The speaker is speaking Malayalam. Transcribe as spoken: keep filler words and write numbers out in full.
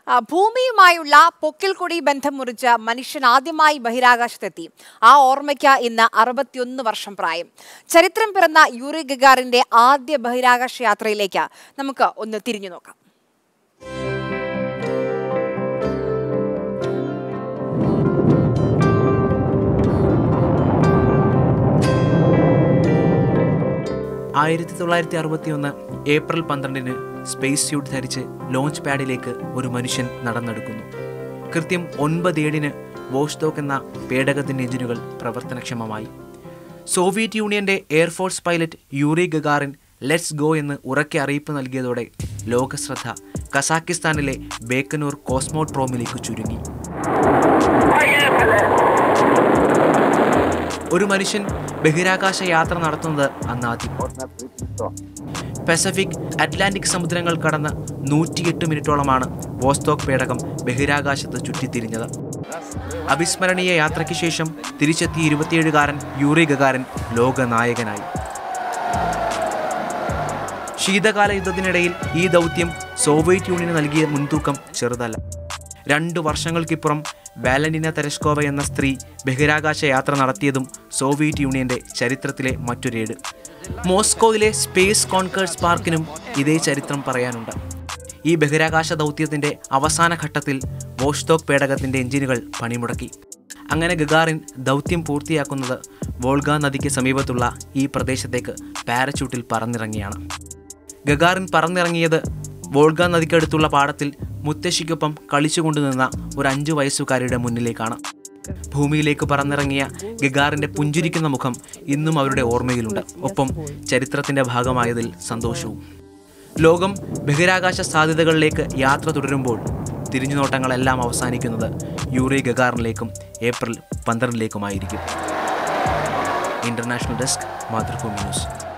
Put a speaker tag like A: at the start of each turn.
A: ഭൂമിയുമായുള്ള പൊക്കിൽക്കൊടി ബന്ധം മുറിച്ച മനുഷ്യൻ ആദ്യമായി ബഹിരാകാശത്തെത്തി. ആ ഓർമ്മയ്ക്ക് ഇന്ന് അറുപത്തിയൊന്ന് വർഷം പ്രായം. ചരിത്രം പിറന്ന യൂറി ഗഗാറിന്റെ ആദ്യ ബഹിരാകാശ യാത്രയിലേക്ക് നമുക്ക് ഒന്ന് തിരിഞ്ഞു നോക്കാം.
B: ആയിരത്തി തൊള്ളായിരത്തി അറുപത്തി ഒന്ന് ഏപ്രിൽ പന്ത്രണ്ടിന് സ്പേസ് സ്യൂട്ട് ധരിച്ച് ലോഞ്ച് പാഡിലേക്ക് ഒരു മനുഷ്യൻ നടന്നെടുക്കുന്നു. കൃത്യം ഒൻപത് ഏഴിന് വോസ്റ്റോക്ക് എന്ന പേടകത്തിൻ്റെ എഞ്ചിനുകൾ പ്രവർത്തനക്ഷമമായി. സോവിയറ്റ് യൂണിയന്റെ air force pilot Yuri Gagarin let's go എന്ന് ഉറക്കെ അറിയിപ്പ് നൽകിയതോടെ ലോകശ്രദ്ധ കസാക്കിസ്ഥാനിലെ ബേക്കനൂർ കോസ്മോട്രോമിലേക്ക് ചുരുങ്ങി. ഒരു മനുഷ്യൻ ബഹിരാകാശ യാത്ര നടത്തുന്നത് അന്നാദ്യം. പസഫിക് അറ്റ്ലാന്റിക് സമുദ്രങ്ങൾ കടന്ന് നൂറ്റിയെട്ട് മിനിറ്റോളമാണ് വോസ്റ്റോക്ക് പേടകം ബഹിരാകാശത്ത് ചുറ്റിത്തിരിഞ്ഞത്. അവിസ്മരണീയ യാത്രയ്ക്ക് ശേഷം തിരിച്ചെത്തിയ ഇരുപത്തിയേഴുകാരൻ യൂറി ഗഗാറിൻ ലോകനായകനായി. ശീതകാല യുദ്ധത്തിനിടയിൽ ഈ ദൗത്യം സോവിയറ്റ് യൂണിയന് നൽകിയ മുൻതൂക്കം ചെറുതല്ല. രണ്ടു വർഷങ്ങൾക്കിപ്പുറം വാലന്റിന തെരഷ്കോവ എന്ന സ്ത്രീ ബഹിരാകാശ യാത്ര നടത്തിയതും സോവിയറ്റ് യൂണിയന്റെ ചരിത്രത്തിലെ മറ്റൊരേട്. മോസ്കോയിലെ സ്പേസ് കോൺകേഴ്സ് പാർക്കിനും ഇതേ ചരിത്രം പറയാനുണ്ട്. ഈ ബഹിരാകാശ ദൗത്യത്തിന്റെ അവസാന ഘട്ടത്തിൽ വോസ്റ്റോക്ക് പേടകത്തിന്റെ എഞ്ചിനുകൾ പണിമുടക്കി. അങ്ങനെ ഗഗാറിൻ ദൗത്യം പൂർത്തിയാക്കുന്നത് വോൾഗ നദിക്ക് സമീപത്തുള്ള ഈ പ്രദേശത്തേക്ക് പാരച്യൂട്ടിൽ പറന്നിറങ്ങിയാണ്. ഗഗാറിൻ പറന്നിറങ്ങിയത് വോൾഗ നദിക്കടുത്തുള്ള പാടത്തിൽ മുത്തശ്ശിക്കൊപ്പം കളിച്ചുകൊണ്ടുനിന്ന ഒരു അഞ്ചു വയസ്സുകാരിയുടെ മുന്നിലേക്കാണ്. ഭൂമിയിലേക്ക് പറന്നിറങ്ങിയ ഗഗാറിന്റെ പുഞ്ചിരിക്കുന്ന മുഖം ഇന്നും അവരുടെ ഓർമ്മയിലുണ്ട്. ഒപ്പം ചരിത്രത്തിന്റെ ഭാഗമായതിൽ സന്തോഷവും. ലോകം ബഹിരാകാശ സാധ്യതകളിലേക്ക് യാത്ര തുടരുമ്പോൾ തിരിഞ്ഞുനോട്ടങ്ങളെല്ലാം അവസാനിക്കുന്നത് യൂറി ഗഗാറിനിലേക്കും ഏപ്രിൽ പന്ത്രണ്ടിലേക്കുമായിരിക്കും. International desk, Mathrubhumi news.